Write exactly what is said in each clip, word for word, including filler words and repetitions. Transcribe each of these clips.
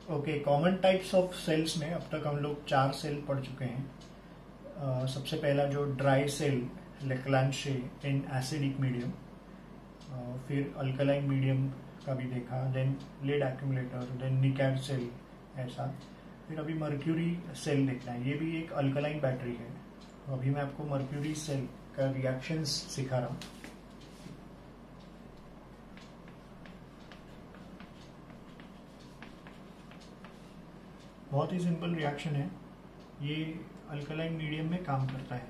Okay, common types of cells में अब तक हम लोग चार सेल पढ़ चुके हैं. uh, सबसे पहला जो dry cell Leclanche in acidic medium, फिर अल्कलाइन मीडियम का भी देखा, then lead accumulator, then nicad cell ऐसा, फिर अभी मर्क्यूरी सेल देखना है. ये भी एक अल्कलाइन बैटरी है. अभी मैं आपको मर्क्यूरी सेल का रिएक्शंस सिखा रहा हूँ. बहुत ही सिंपल रिएक्शन है. ये अल्कलाइन मीडियम में काम करता है.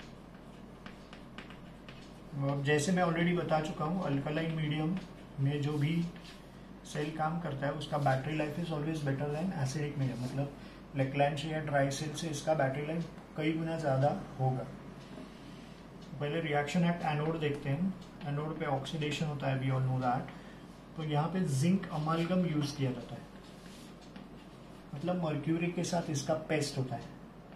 और जैसे मैं ऑलरेडी बता चुका हूँ, अल्कलाइन मीडियम में जो भी सेल काम करता है उसका battery life is always better than acidic medium. मतलब लेक्लांशे या ड्राई सेल से इसका बैटरी लाइफ कई गुना ज़्यादा होगा. पहले रिएक्शन एट एनोड देखते हैं. एनोड पे ऑक्सीडेशन होता है, वी ऑल नो दैट. तो यहाँ पे जिंक अमालगम यूज किया जाता है. मतलब मर्क्यूरी के साथ इसका पेस्ट होता है.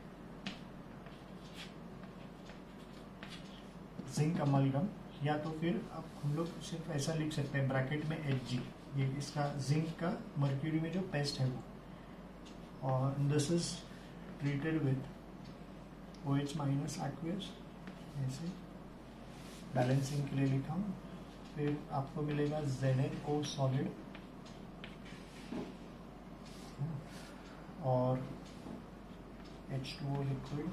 जिंक अमालगम, या तो फिर अब हम लोग सिर्फ ऐसा लिख सकते हैं ब्रैकेट में एच जी. ये इसका जिंक का मर्क्यूरी में जो पेस्ट है वो. और this is treated with O H minus aqueous. ऐसे बैलेंसिंग के लिए लिखा हूँ. फिर आपको मिलेगा जेड एन ओ सॉलिड और H two O liquid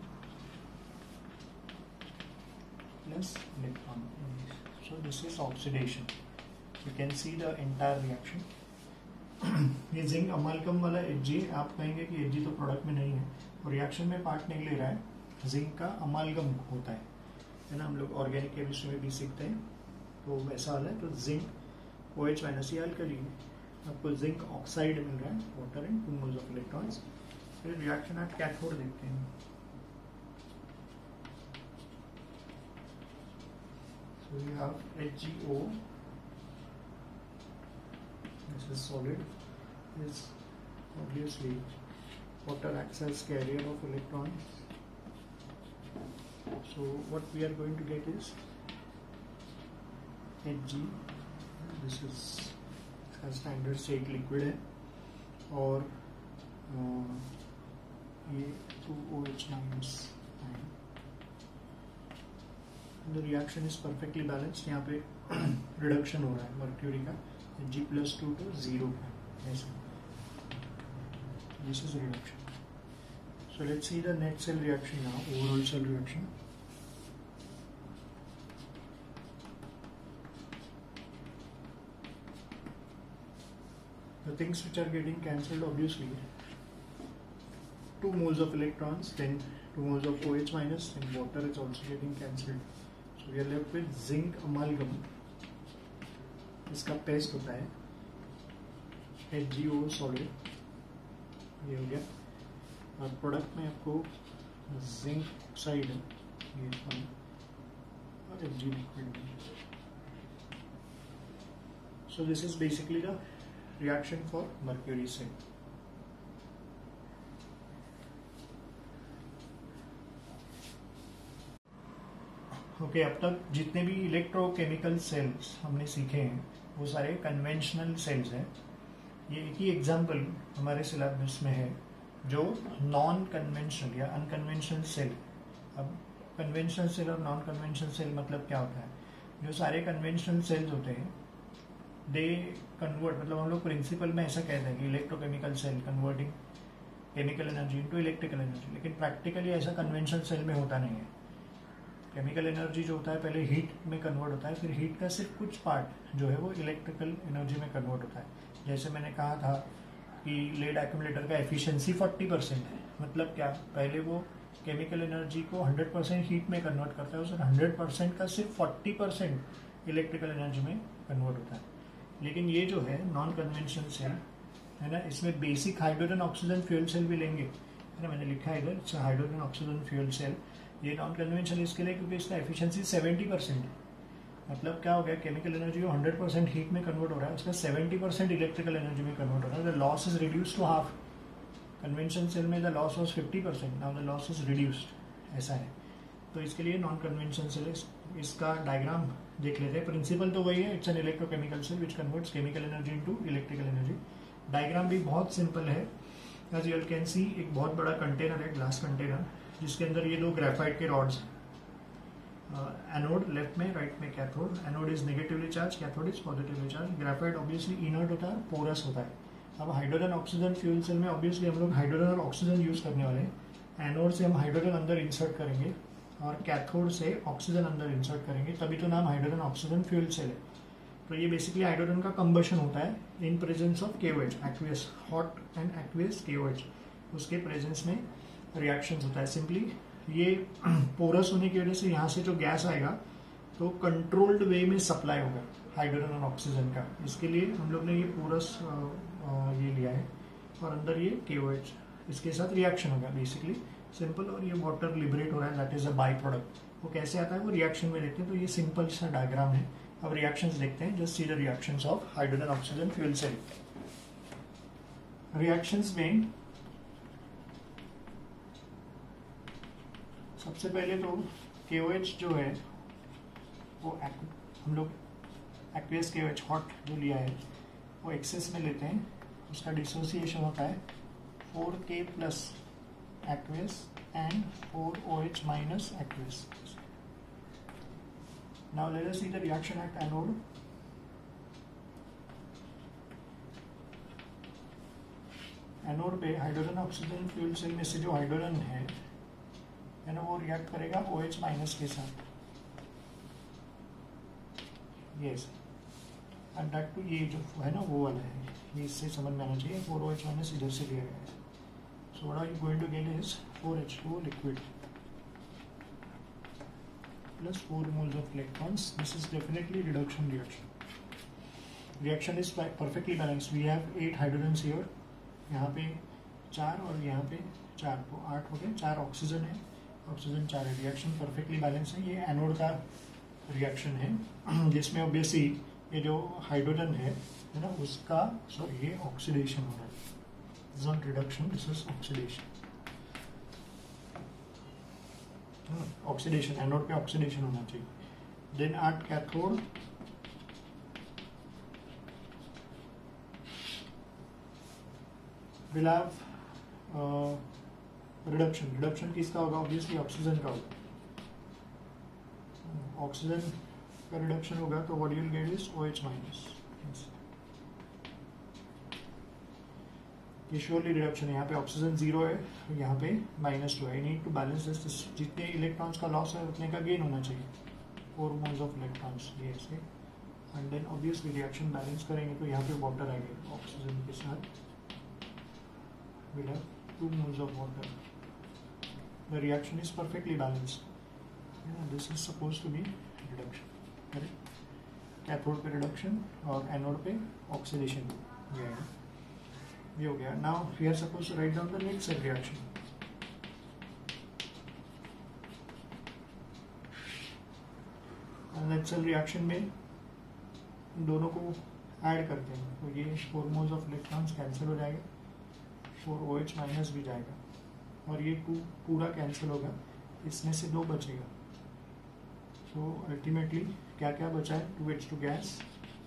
plus electron. So this is oxidation. You can see the entire reaction. ये जिंक अमालगम वाला Hg, आप कहेंगे कि Hg तो प्रोडक्ट में नहीं है और रिएक्शन में पार्ट नहीं ले रहा है. जिंक का अमालगम होता है है ना. हम लोग ऑर्गेनिक केमिस्ट्री में भी सीखते हैं. तो वैसा वाला है. तो जिंक ओ एच माइनस ये अल्कली है. आपको जिंक ऑक्साइड मिल रहा है, water and two moles of electrons. फिर रिएक्शन एट कैथोड देखते हैं. So we have H G O, this is solid, is obviously water acts as carrier of electrons. So what we are going to get is Hg, this is इसका standard state liquid है, और ये two O H minus. The reaction is perfectly balanced. यहाँ पे reduction हो रहा है mercury का G plus two to zero का. ऐसा this is reduction. So let's see the net cell reaction now. Overall cell reaction. The things which are getting cancelled, obviously two moles of electrons, then two moles of O H minus, and water is also getting cancelled. So we are left with zinc amalgam. इसका paste होता है H G O solid. ये हो गया. और product में आपको zinc oxide ये और H G liquid. So this is basically the reaction for mercury cell. Okay okay, अब तक जितने भी इलेक्ट्रोकेमिकल सेल्स हमने सीखे हैं वो सारे कन्वेंशनल सेल्स हैं. ये एक ही एग्जांपल हमारे सिलेबस में है जो नॉन कन्वेंशनल या अनकन्वेंशनल सेल. अब कन्वेंशनल सेल और नॉन कन्वेंशनल सेल मतलब क्या होता है? जो सारे कन्वेंशनल सेल्स होते हैं दे कन्वर्ट, मतलब हम लोग प्रिंसिपल में ऐसा कहते हैं कि electrochemical cell converting chemical energy into electrical energy. लेकिन प्रैक्टिकली ऐसा कन्वेंशनल सेल में होता नहीं है. केमिकल एनर्जी जो होता है पहले हीट में कन्वर्ट होता है, फिर हीट का सिर्फ कुछ पार्ट जो है वो इलेक्ट्रिकल एनर्जी में कन्वर्ट होता है. जैसे मैंने कहा था कि लेड एक्यूमुलेटर का एफिशिएंसी फोर्टी परसेंट है. मतलब क्या, पहले वो केमिकल एनर्जी को हंड्रेड परसेंट हीट में कन्वर्ट करता है, उस हंड्रेड परसेंट का सिर्फ फोर्टी परसेंट इलेक्ट्रिकल एनर्जी में कन्वर्ट होता है. लेकिन ये जो है नॉन कन्वेंशनल सेल है ना, इसमें basic hydrogen oxygen fuel cell भी लेंगे है ना. मैंने लिखा है इधर हाइड्रोजन ऑक्सीजन फ्यूल सेल. ये नॉन कन्वेंशनल इसके लिए क्योंकि इसका एफिशिएंसी सेवेंटी परसेंट है. मतलब क्या हो गया, केमिकल एनर्जी को हंड्रेड परसेंट हीट में कन्वर्ट हो रहा है, उसका सेवेंटी परसेंट इलेक्ट्रिकल एनर्जी में कन्वर्ट हो रहा है. The loss is reduce to half. Convention cell में the loss was fifty percent, now the loss is reduced. ऐसा है. तो इसके लिए नॉन कन्वेंशन सेल. इसका डायग्राम देख लेते हैं. प्रिंसिपल तो वही है, it's an electrochemical cell which converts chemical energy into electrical energy. Diagram भी बहुत सिंपल है। एज यू कैन सी एक बहुत बड़ा कंटेनर है, ग्लास कंटेनर, जिसके अंदर ये दो ग्रेफाइट के रॉड्स, एनोड लेफ्ट में, राइट में cathode. Anode is negatively charge, cathode is positively charge. Graphite obviously inert होता है, पोरस होता है। अब हाइड्रोजन ऑक्सीजन फ्यूल सेल में ऑब्वियसली हम लोग हाइड्रोजन और ऑक्सीजन यूज करने वाले हैं। एनोड से हम हाइड्रोजन अंदर इंसर्ट करेंगे और कैथोड से ऑक्सीजन अंदर इंसर्ट करेंगे, तभी तो नाम हाइड्रोजन ऑक्सीजन फ्यूल सेल है। तो ये बेसिकली हाइड्रोजन का कंबशन होता है in presence of KOH, aqueous, hot and aqueous KOH, उसके प्रेजेंस में रिएक्शंस होता है। सिंपली ये पोरस होने की वजह से यहाँ से जो गैस आएगा तो कंट्रोल्ड वे में सप्लाई होगा हाइड्रोजन और ऑक्सीजन का। इसके लिए हम लोग ने ये पोरस ये लिया है और अंदर ये केओएच, इसके साथ रिएक्शन होगा बेसिकली सिंपल। और ये वाटर लिबरेट हो रहा है, that is a by product. वो कैसे आता है वो रिएक्शन में देखते हैं। तो ये सिंपल सा डायग्राम है। अब रिएक्शंस देखते हैं। Just see the reactions of hydrogen oxygen fuel cell. Reactions में सबसे पहले तो केओएच जो है वो हम लोग एक्वियस केओएच हॉट जो लिया है वो एक्सेस में लेते हैं, उसका डिसोसिएशन होता है four K plus aqueous and four O H minus aqueous. Now let us see the reaction at anode. Anode पे हाइड्रोजन ऑक्सीजन फ्यूल सेल में से जो हाइड्रोजन है ना वो रिएक्ट करेगा OH माइनस के साथ। यस, एंड दैट टू ये जो है ना वो वाला है, ये इससे समझ में आना चाहिए। फोर OH माइनस इधर से लिया गया है। So what are you going to get is four H two liquid plus four moles of electrons. This is definitely reduction reaction. Reaction is perfectly balanced. We have eight hydrogens here. यहाँ पे चार और यहाँ पे चार, तो आठ हो गए। चार ऑक्सीजन है, ऑक्सीजन चार है। रिएक्शन परफेक्टली बैलेंस है। ये एनोड का रिएक्शन है जिसमें ऑब्वियसली ये जो हाइड्रोजन है है ना उसका सॉरी ये ऑक्सीडेशन हो रहा है। This is not reduction, this is oxidation. Oxidation, anode पे ऑक्सीडेशन होना चाहिए। Then at cathode will have reduction. Reduction किसका होगा? ऑब्वियसली ऑक्सीजन का होगा। ऑक्सीजन का रिडक्शन होगा तो what you will get is OH minus. ये श्योरली रिडक्शन है। यहाँ पे ऑक्सीजन जीरो है, यहाँ पे माइनस टू है। Need to balance this. जितने इलेक्ट्रॉन्स का लॉस है उतने का गेन होना चाहिए। फोर मोल्स ऑफ इलेक्ट्रॉन्स ये ऐसे। And then obviously reaction balance करेंगे तो यहाँ पे वाटर आएगा ऑक्सीजन के साथ। Will have two moles of water. The reaction is perfectly balanced. This is suppose to be reduction. Correct, cathode पे रिडक्शन और एनोड पे ऑक्सीडेशन। ये है, ये हो गया। Now we are suppose to write down the next cell reaction. Next cell reaction में इन दोनों को ऐड करते हैं तो ये four moles of electrons cancel हो जाएगा, फोर OH माइनस भी जाएगा और ये टू पूरा कैंसिल होगा, इसमें से दो बचेगा। सो अल्टीमेटली क्या क्या बचा है? Two H two gas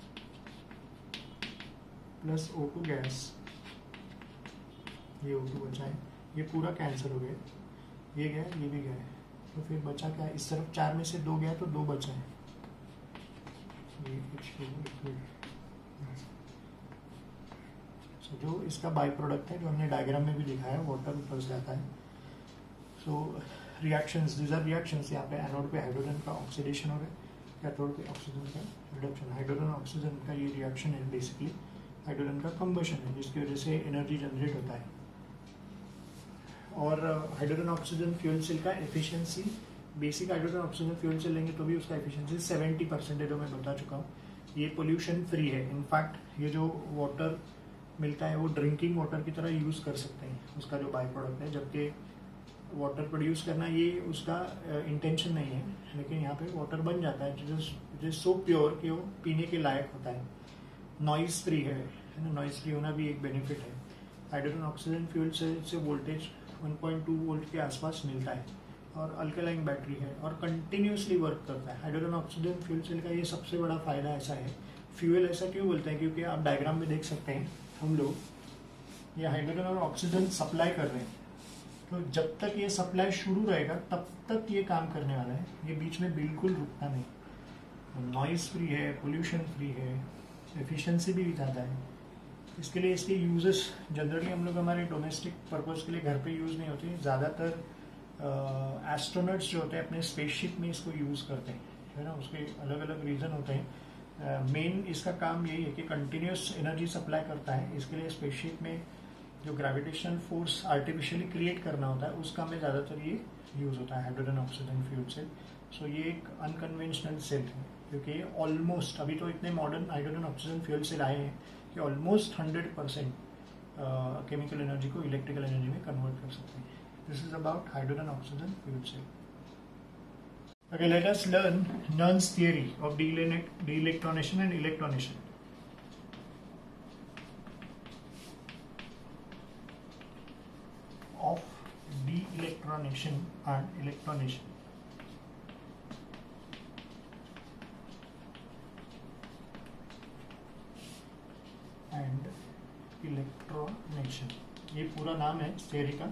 plus O two gas, ये O टू बचा है। ये पूरा कैंसिल हो गया, ये गया ये भी गया, तो फिर बचा क्या? इस तरफ चार में से दो गया तो दो बचा है। ये एच टू लिक्विड। सो जो इसका बाई प्रोडक्ट है जो हमने डायग्राम में भी दिखाया है, वाटर ऊपर से जाता है। So reactions, these are reactions. यहाँ पे एनोड पे हाइड्रोजन का ऑक्सीडेशन हो गया, कैथोड पे ऑक्सीजन का रिडक्शन। हाइड्रोजन ऑक्सीजन का ये रिएक्शन है बेसिकली हाइड्रोजन का कंबशन है, जिसकी वजह से एनर्जी जनरेट होता है। और हाइड्रोजन ऑक्सीजन फ्यूल सेल का efficiency, basic hydrogen oxygen fuel cell लेंगे तो भी उसका एफिशिएंसी सेवेंटी परसेंट है, जो मैं बता चुका हूँ। ये पोल्यूशन फ्री है। इनफैक्ट ये जो वाटर मिलता है वो ड्रिंकिंग वाटर की तरह यूज़ कर सकते हैं, उसका जो बाई प्रोडक्ट है। जबकि वाटर प्रोड्यूस करना ये उसका इंटेंशन नहीं है, लेकिन यहाँ पे वाटर बन जाता है जो इज सो प्योर कि वो पीने के लायक होता है। नॉइज फ्री है ना, नॉइज फ्री होना भी एक बेनिफिट है। हाइड्रोजन ऑक्सीजन फ्यूल सेल से voltage one point two volt के आसपास मिलता है और अल्कलाइन बैटरी है और कंटिन्यूसली वर्क करता है। हाइड्रोजन ऑक्सीजन फ्यूल सेल का ये सबसे बड़ा फायदा ऐसा है। फ्यूल ऐसा क्यों बोलते हैं? क्योंकि आप डायग्राम में देख सकते हैं हम लोग ये हाइड्रोजन और ऑक्सीजन सप्लाई कर रहे हैं, तो जब तक ये सप्लाई शुरू रहेगा तब तक ये काम करने वाला है, ये बीच में बिल्कुल रुकना नहीं। नॉइस फ्री है, पोल्यूशन फ्री है, एफिशिएंसी भी ज़्यादा है। इसके लिए इसके यूजेस जनरली हम लोग हमारे डोमेस्टिक पर्पज़ के लिए घर पे यूज़ नहीं होते, ज़्यादातर एस्ट्रोनॉट्स जो होते हैं अपने स्पेसशिप में इसको यूज़ करते हैं, है ना। उसके अलग अलग रीज़न होते हैं। मेन uh, इसका काम यही है कि कंटिन्यूस एनर्जी सप्लाई करता है। इसके लिए स्पेसशिप में जो ग्रेविटेशनल फोर्स आर्टिफिशियली क्रिएट करना होता है उस काम में ज़्यादातर ये यूज़ होता है, hydrogen oxygen fuel cell. So ये एक अनकन्वेंशनल सेल है, क्योंकि ऑलमोस्ट अभी तो इतने modern hydrogen oxygen fuel cell आए हैं कि almost hundred percent chemical energy को इलेक्ट्रिकल एनर्जी में कन्वर्ट कर सकते हैं। This is about hydrogen oxygen fuel cell. Okay, let us learn Nern's theory of de-electronation and electronation. Of de-electronation and electronation. And electronation. ये पूरा नाम है theory का।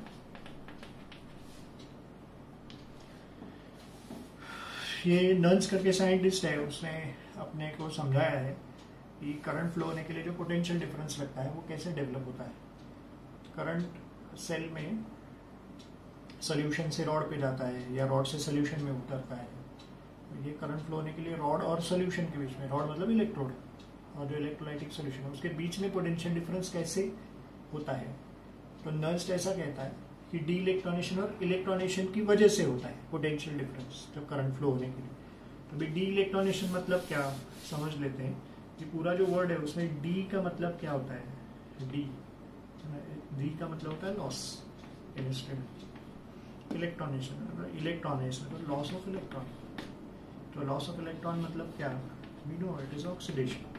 ये नर्न्स करके साइंटिस्ट है, उसने अपने को समझाया है कि करंट फ्लो होने के लिए जो पोटेंशियल डिफरेंस लगता है वो कैसे डेवलप होता है। करंट सेल में सोल्यूशन से रॉड पे जाता है या रॉड से सोल्यूशन में उतरता है। ये करंट फ्लो होने के लिए रॉड और सोल्यूशन के बीच में, रॉड मतलब इलेक्ट्रोड और जो इलेक्ट्रोलाइटिक सोल्यूशन है उसके बीच में पोटेंशियल डिफरेंस कैसे होता है। तो नर्न्स ऐसा कहता है कि डी इलेक्ट्रॉनेशन और इलेक्ट्रॉनेशन की वजह से होता है पोटेंशियल डिफरेंस जो करंट फ्लो होने के लिए। तो अभी डी इलेक्ट्रॉनेशन मतलब क्या समझ लेते हैं। कि पूरा जो वर्ड है उसमें डी का मतलब क्या होता है। डी डी का मतलब होता है लॉस केमिस्ट्री में। इलेक्ट्रॉनेशन इलेक्ट्रॉनेशन तो लॉस ऑफ इलेक्ट्रॉन। तो लॉस ऑफ इलेक्ट्रॉन मतलब क्या, we know it is oxidation.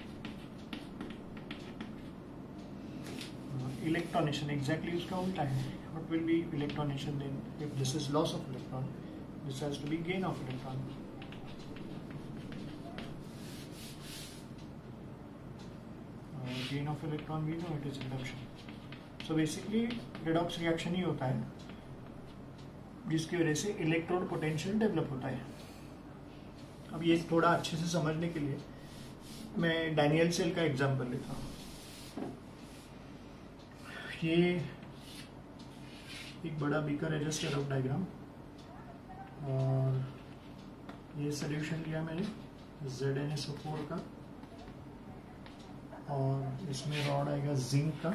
Electronation exactly उसका उल्टा है। What will be electronation then? If this is loss of electron, this has to be gain of electron. Uh, gain of electron we know it is reduction. So basically redox reaction ही होता है जिसकी वजह से electrode potential develop होता है। अब ये थोड़ा अच्छे से समझने के लिए मैं डैनियल सेल का एग्जांपल लेता हूँ। ये एक बड़ा बीकर है, जस्ट रफ डायग्राम, और ये सोल्यूशन लिया मैंने Z N S O four का, और इसमें रॉड आएगा जिंक का,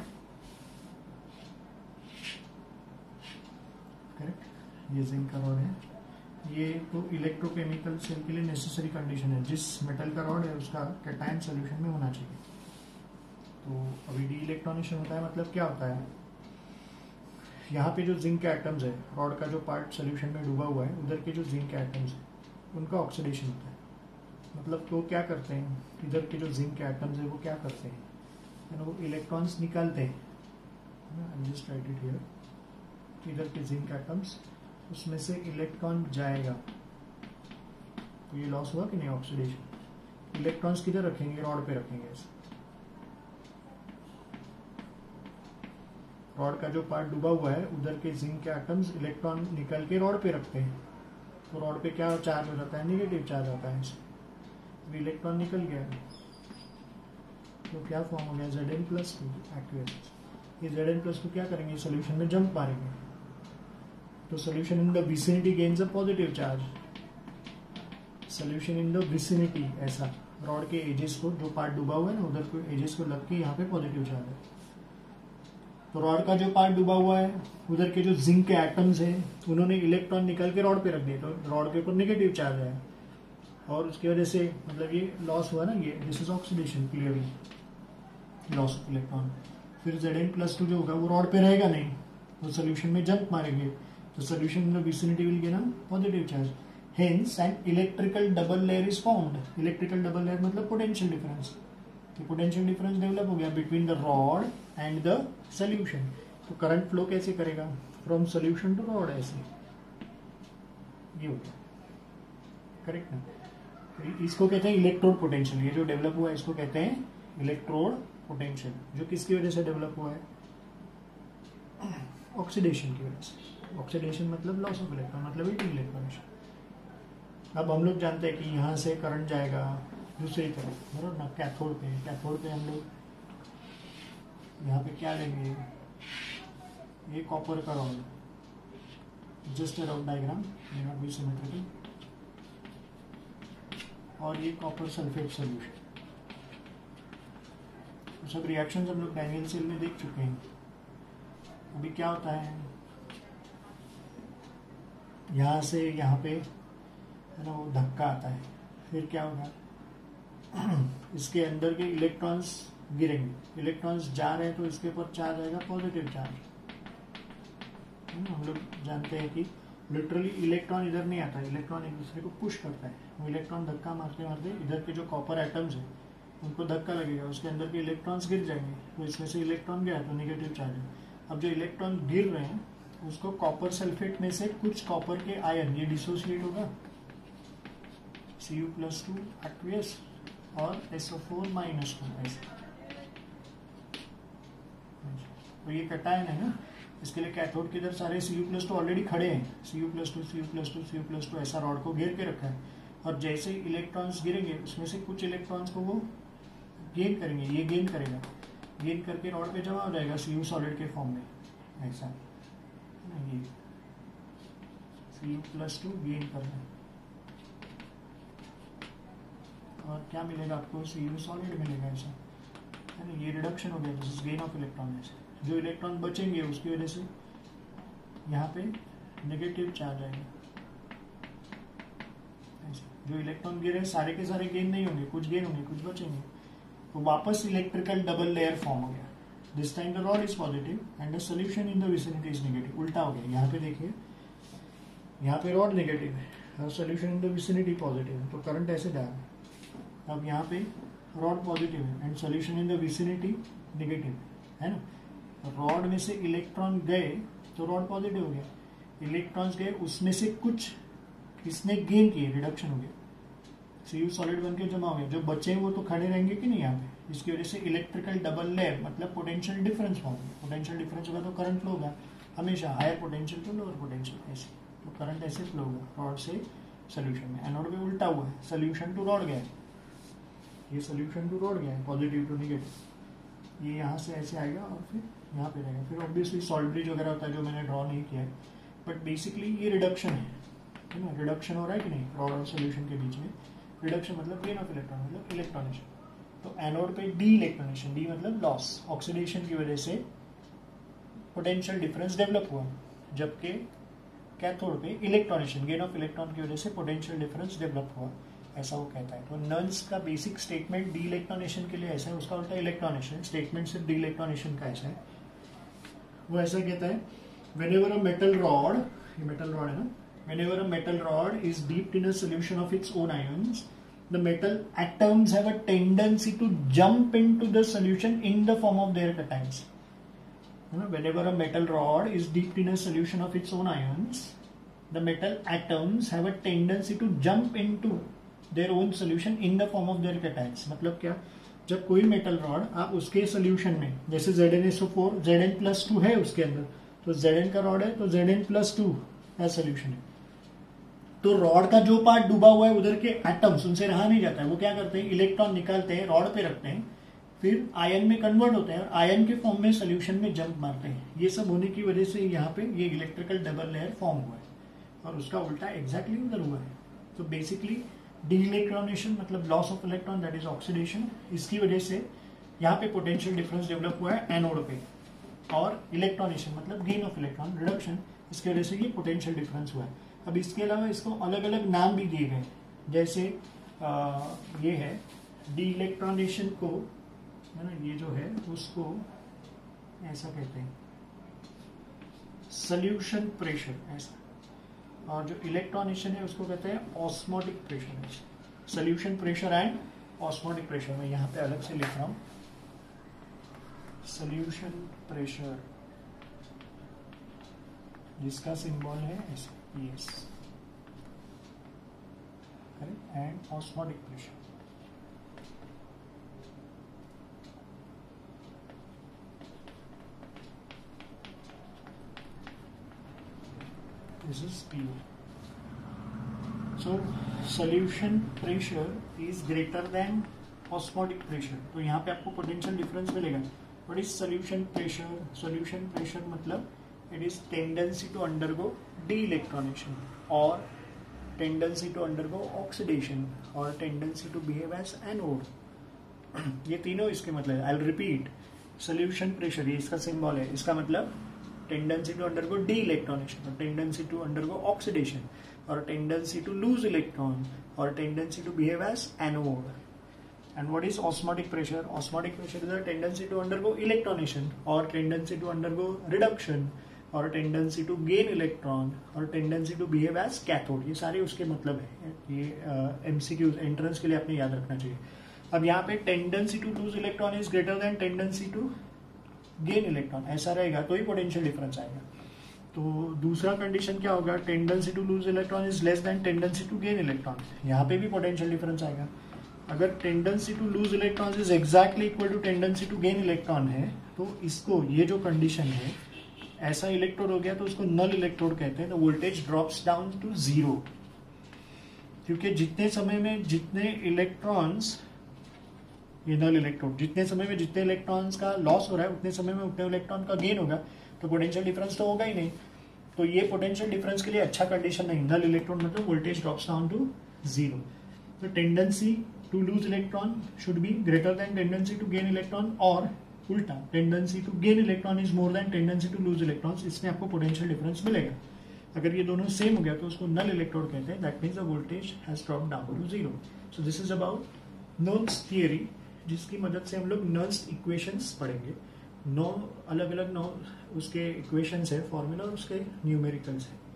करेक्ट। ये जिंक का रॉड है। ये तो इलेक्ट्रोकेमिकल सेल के लिए नेसेसरी कंडीशन है, जिस मेटल का रॉड है उसका कैटायन सोल्यूशन में होना चाहिए। तो अभी डी इलेक्ट्रॉनेशन होता है मतलब क्या होता है, यहाँ पे जो जिंक के एटम्स है, रॉड का जो पार्ट सोल्यूशन में डूबा हुआ है उधर के जो जिंक के एटम्स है उनका ऑक्सीडेशन होता है। मतलब तो क्या करते हैं, इधर के जो जिंक के एटम्स है वो क्या करते हैं, वो इलेक्ट्रॉन्स निकालते हैं। जस्ट राइट इट हियर, इधर के जिंक एटम्स, उसमें से इलेक्ट्रॉन जाएगा तो ये लॉस हुआ कि नहीं, ऑक्सीडेशन। इलेक्ट्रॉन्स किधर रखेंगे, रॉड पे रखेंगे ऐसे। रॉड का जो पार्ट डूबा हुआ है उधर के जिंक के एटम्स इलेक्ट्रॉन निकल के रॉड पे रखते हैं, तो रॉड पे क्या चार्ज हो जाता है, निगेटिव चार्ज आता है। तो इलेक्ट्रॉन निकल गया तो क्या फॉर्म हो गया, Z N plus two activate. ये जेड एन प्लस टू क्या करेंगे, सोल्यूशन में जंप मारेंगे, तो solution in the vicinity gains a positive charge. Solution in the vicinity, ऐसा रॉड के एजेस को, जो पार्ट डूबा हुआ है ना उधर को एजेस को लग के यहाँ पे पॉजिटिव चार्ज है। तो रॉड का जो पार्ट डूबा हुआ है उधर के जो जिंक के एटम्स हैं उन्होंने इलेक्ट्रॉन निकल के रॉड पे रख दिए, तो रॉड के ऊपर नेगेटिव चार्ज है, और उसकी वजह से मतलब ये लॉस हुआ ना, ये this is oxidation, clearly loss of electron. फिर जेड एन प्लस टू जो होगा वो रॉड पे रहेगा नहीं, वो सोल्यूशन में जंप मारेंगे, तो solution in the vicinity will gain a positive charge. Hence an electrical double layer is found. Electrical double layer मतलब पोटेंशियल डिफरेंस। तो पोटेंशियल डिफरेंस डेवलप हो गया between the rod and the solution. तो current flow कैसे करेगा, from solution to rod, ऐसे ये हो गया, करेक्ट ना। इसको कहते हैं इलेक्ट्रोड पोटेंशियल। ये जो डेवलप हुआ है इसको कहते हैं इलेक्ट्रोड पोटेंशियल, जो किसकी वजह से डेवलप हुआ है, ऑक्सीडेशन की वजह से। ऑक्सीडेशन मतलब लॉस ऑफ इलेक्ट्रॉन, मतलब ही इलेक्ट्रॉनेशन। अब हम लोग जानते हैं कि यहाँ से करंट जाएगा दूसरी तरफ, बराबर ना, कैथोड पे। कैथोड पे हम लोग यहाँ पे क्या लेंगे, ये कॉपर का rod, just a rod diagram, may not be symmetrical, और ये कॉपर सल्फेट सोल्यूशन। तो सब रिएक्शंस हम लोग डैनियल सेल में देख चुके हैं। अभी क्या होता है, यहाँ से यहाँ पे है ना वो धक्का आता है, फिर क्या होगा, इसके अंदर के इलेक्ट्रॉन्स गिरेंगे। इलेक्ट्रॉन्स जा रहे हैं तो इसके ऊपर चार्ज आएगा, पॉजिटिव चार्ज। हम लोग जानते हैं कि लिटरली इलेक्ट्रॉन इधर नहीं आता, इलेक्ट्रॉन एक दूसरे को पुश करता है। वो इलेक्ट्रॉन धक्का मारते मारते इधर के जो कॉपर एटम्स हैं उनको धक्का लगेगा, उसके अंदर के इलेक्ट्रॉन्स गिर जाएंगे, तो इसमें से इलेक्ट्रॉन गया तो नेगेटिव चार्ज है। अब जो इलेक्ट्रॉन गिर रहे हैं उसको कॉपर सल्फेट में से कुछ कॉपर के आयन, ये डिसोसिएट होगा, C U plus two aqueous और S O four minus two ऐसे, तो ये कटायन है ना। इसके लिए कैथोड के इधर सारे C U plus two already खड़े हैं, C U plus two C U plus two C U plus two ऐसा रॉड को घेर के रखा है, और जैसे ही इलेक्ट्रॉन्स गिरेंगे उसमें से कुछ इलेक्ट्रॉन्स को वो गेन करेंगे, ये गेन करेगा, गेन करके रॉड पे जमा हो जाएगा सी यू सॉलिड के फॉर्म में, ऐसा ये C U plus two gain करना, और क्या मिलेगा आपको, सी यू सॉलिड मिलेगा, ऐसा है ना। ये रिडक्शन हो गया, this is gain of electron. ऐसे जो इलेक्ट्रॉन बचेंगे उसकी वजह से यहाँ पे नेगेटिव चार्ज आएगा, जो इलेक्ट्रॉन गिरे सारे के सारे गेन नहीं होंगे, कुछ गेन होंगे कुछ बचेंगे, तो वापस इलेक्ट्रिकल डबल लेयर फॉर्म हो गया। This time the rod is positive and the solution in the vicinity is negative. उल्टा हो गया, यहाँ पे देखिए, यहाँ पे रॉड नेगेटिव है और solution in the vicinity positive है, तो करंट ऐसे जा रहा है। अब यहाँ पे रॉड पॉजिटिव है and solution in the vicinity negative है ना। रॉड में से इलेक्ट्रॉन गए तो रॉड पॉजिटिव हो गया, इलेक्ट्रॉन्स गए उसमें से कुछ इसने गेन किए, रिडक्शन हो गया, सी यू सॉलिड बन के जमा हो गया, जो बचे वो तो खड़े रहेंगे कि नहीं यहाँ पे। इसकी वजह से इलेक्ट्रिकल डबल लेयर मतलब पोटेंशियल डिफरेंस फॉर्म होगा। पोटेंशियल डिफरेंस होगा तो करंट फ्लो होगा, हमेशा higher potential to lower potential, ऐसे तो करंट ऐसे फ्लो होगा रॉड से सोल्यूशन में। एनोड में उल्टा हुआ है, सोल्यूशन टू रॉड गया है, ये सोल्यूशन टू रॉड गया है, पॉजिटिव टू निगेटिव, ये यहाँ से ऐसे आएगा और फिर यहाँ पे रहेगा। फिर ऑब्वियसली सॉल्ट ब्रिज वगैरह होता है जो मैंने ड्रॉ नहीं किया है, बट बेसिकली ये रिडक्शन है, है ना। रिडक्शन हो रहा है कि नहीं रॉड और सोल्यूशन के बीच में, रिडक्शन मतलब गेन ऑफ इलेक्ट्रॉन मतलब इलेक्ट्रॉनेशन। तो एनोड पे डी इलेक्ट्रॉनेशन, डी मतलब लॉस, ऑक्सीडेशन की वजह से पोटेंशियल डिफरेंस डेवलप हुआ, जबकि कैथोड पे इलेक्ट्रॉनेशन, गेन ऑफ इलेक्ट्रॉन की वजह से पोटेंशियल डिफरेंस डेवलप हुआ, ऐसा वो कहता है। तो नल्स का बेसिक स्टेटमेंट डी इलेक्ट्रॉनेशन के लिए ऐसा है, उसका उल्टा इलेक्ट्रॉनेशन, स्टेटमेंट सिर्फ डी इलेक्ट्रॉनेशन का ऐसा है। वो ऐसा कहता है, whenever a metal rod, ये metal rod है ना, whenever a metal rod is dipped in a solution of its own ions, the metal atoms have a tendency to jump into the solution in the form of their cations. Whenever a metal rod is dipped in a solution of its own ions, the metal atoms have a tendency to jump into their own solution in the form of their cations. मतलब क्या, जब कोई metal rod आप उसके solution में, जैसे Z N S O four Z N plus two है उसके अंदर, तो Zn का रॉड है तो Zn प्लस टू का सोल्यूशन है, तो रॉड का जो पार्ट डूबा हुआ है उधर के एटम्स उनसे रहा नहीं जाता है, वो क्या करते हैं, इलेक्ट्रॉन निकालते हैं, रॉड पे रखते हैं, फिर आयन में कन्वर्ट होते हैं और आयन के फॉर्म में सोल्यूशन में जंप मारते हैं। ये सब होने की वजह से यहाँ पे ये इलेक्ट्रिकल डबल लेयर फॉर्म हुआ है, और उसका उल्टा एग्जैक्टली उधर हुआ है। तो बेसिकली डी इलेक्ट्रॉनेशन मतलब loss of electron, that is oxidation. इसकी वजह से यहाँ पे पोटेंशियल डिफरेंस डेवलप हुआ है एनोड पे, और इलेक्ट्रॉनेशन मतलब गेन ऑफ इलेक्ट्रॉन, रिडक्शन, इसकी वजह से ये पोटेंशियल डिफरेंस हुआ है। अब इसके अलावा इसको अलग अलग नाम भी दिए गए, जैसे आ, ये है डी इलेक्ट्रॉनेशन को, है ना, ये जो है उसको ऐसा कहते हैं सोल्यूशन प्रेशर ऐसा, और जो इलेक्ट्रॉनेशन है उसको कहते हैं osmotic pressure. Solution pressure and osmotic pressure, मैं यहाँ पे अलग से लिख रहा हूँ, सोल्यूशन प्रेशर जिसका सिंबल है S and osmotic pressure. This is P O. So solution pressure is greater than osmotic pressure. तो यहाँ पे आपको पोटेंशियल डिफरेंस मिलेगा. What is solution pressure? Solution pressure मतलब it is tendency to undergo de electronation और tendency to undergo oxidation और tendency to behave as anode. ये तीनों इसके मतलब है. I will repeat. Solution pressure ये इसका सिंबल है. इसका मतलब tendency to undergo de electronation और टेंडेंसी टू अंडरगो ऑक्सीडेशन और टेंडेंसी टू लूज इलेक्ट्रॉन और tendency to behave as anode. And what is osmotic pressure? Osmotic pressure is a tendency to undergo electronation or tendency to undergo reduction or tendency to gain electron or tendency to behave as cathode. ये सारे उसके मतलब है. ये MCQs entrance के लिए आपने याद रखना चाहिए. अब यहाँ पे tendency to lose electron is greater than tendency to gain electron. ऐसा रहेगा तो ही पोटेंशियल डिफरेंस आएगा. तो दूसरा कंडीशन क्या होगा? Tendency to lose electron is less than tendency to gain electron. यहाँ पे भी पोटेंशियल डिफरेंस आएगा. अगर tendency to lose electron is exactly equal to tendency to gain electron है तो इसको ये जो कंडीशन है ऐसा इलेक्ट्रोड हो गया तो उसको नल इलेक्ट्रोड कहते हैं. तो voltage drops down to zero क्योंकि जितने समय में जितने इलेक्ट्रॉन्स ये नल इलेक्ट्रोड जितने समय में जितने इलेक्ट्रॉन्स का लॉस हो रहा है उतने समय में उतने इलेक्ट्रॉन का गेन होगा. तो पोटेंशियल डिफरेंस तो होगा ही नहीं. तो ये पोटेंशियल डिफरेंस के लिए अच्छा कंडीशन नहीं. नल इलेक्ट्रोड मतलब voltage drops down to zero. तो tendency to lose electron should be greater than tendency to gain electron और उल्टा tendency to gain electron is more than tendency to lose electrons. इसमें आपको potential difference मिलेगा. अगर ये दोनों सेम हो गया तो उसको null electrode कहते हैं. That means the voltage has dropped down to zero. So this is about Nernst theory जिसकी मदद से हम लोग Nernst equations पढ़ेंगे. नौ अलग अलग नौ उसके equations है, formula और उसके numericals है.